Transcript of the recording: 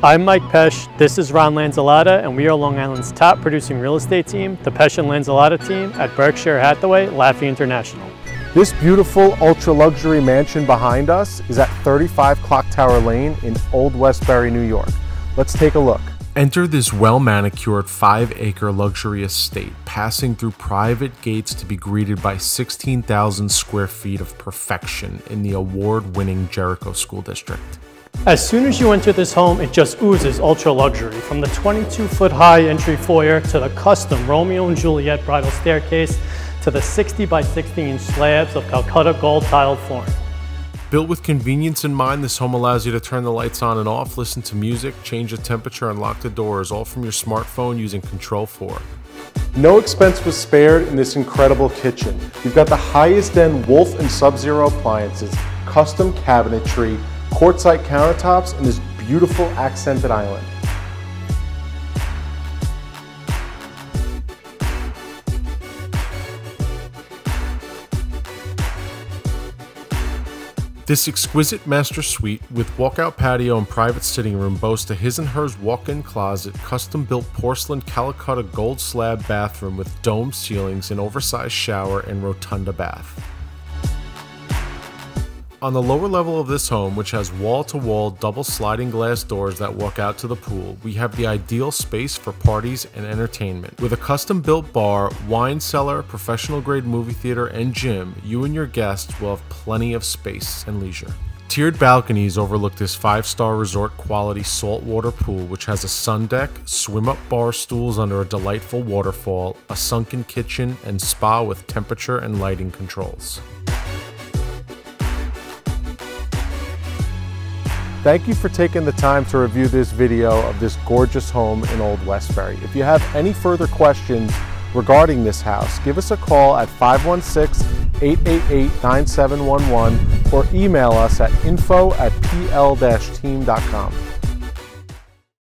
I'm Mike Pesch, this is Ron Lanzolata, and we are Long Island's top producing real estate team, the Pesch and Lanzolata team at Berkshire Hathaway, Laffey International. This beautiful ultra-luxury mansion behind us is at 35 Clock Tower Lane in Old Westbury, New York. Let's take a look. Enter this well-manicured 5-acre luxury estate, passing through private gates to be greeted by 16,000 square feet of perfection in the award-winning Jericho School District. As soon as you enter this home, it just oozes ultra luxury. From the 22-foot high entry foyer to the custom Romeo and Juliet bridal staircase to the 60 by 60 inch slabs of Calcutta gold tiled flooring. Built with convenience in mind, this home allows you to turn the lights on and off, listen to music, change the temperature, and lock the doors, all from your smartphone using Control4. No expense was spared in this incredible kitchen. You've got the highest end Wolf and Sub-Zero appliances, custom cabinetry, quartzite countertops, and this beautiful accented island. This exquisite master suite with walkout patio and private sitting room boasts a his and hers walk-in closet, custom-built porcelain Calcutta gold slab bathroom with domed ceilings, an oversized shower, and rotunda bath. On the lower level of this home, which has wall-to-wall double sliding glass doors that walk out to the pool, we have the ideal space for parties and entertainment. With a custom-built bar, wine cellar, professional-grade movie theater, and gym, you and your guests will have plenty of space and leisure. Tiered balconies overlook this 5-star resort-quality saltwater pool, which has a sun deck, swim-up bar stools under a delightful waterfall, a sunken kitchen, and spa with temperature and lighting controls. Thank you for taking the time to review this video of this gorgeous home in Old Westbury. If you have any further questions regarding this house, give us a call at 516-888-9711 or email us at info@pl-team.com.